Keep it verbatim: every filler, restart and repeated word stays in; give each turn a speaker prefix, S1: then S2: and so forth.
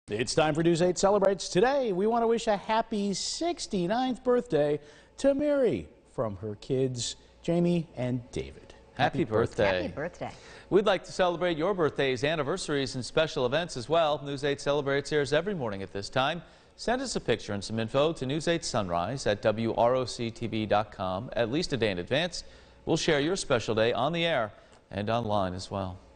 S1: It's time for News eight Celebrates. Today, we want to wish a happy sixty-ninth birthday to Mary from her kids, Jamie and David.
S2: Happy, happy birthday. birthday.
S3: Happy birthday.
S2: We'd like to celebrate your birthdays, anniversaries, and special events as well. News eight Celebrates airs every morning at this time. Send us a picture and some info to News eight Sunrise at W R O C T V dot com at least a day in advance. We'll share your special day on the air and online as well.